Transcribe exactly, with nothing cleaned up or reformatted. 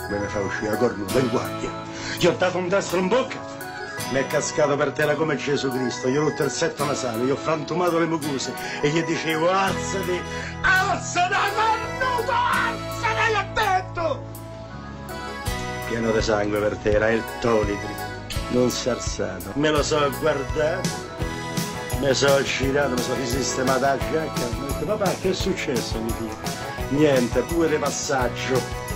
me ne fa uscire cornuto in guardia. Gli ho dato un destro in bocca, mi è cascato per terra come Gesù Cristo, gli ho rotto il setto nasale, gli ho frantumato le mucose e gli dicevo alzati, alzati cornuto, alzati, gli ho detto! Pieno di sangue per terra, è il tonitri, non si è alzato. Me lo so guardato, mi sono girato, mi sono risistemato la giacca, mi ho detto papà che è successo mio figlio? Niente, pure passaggio.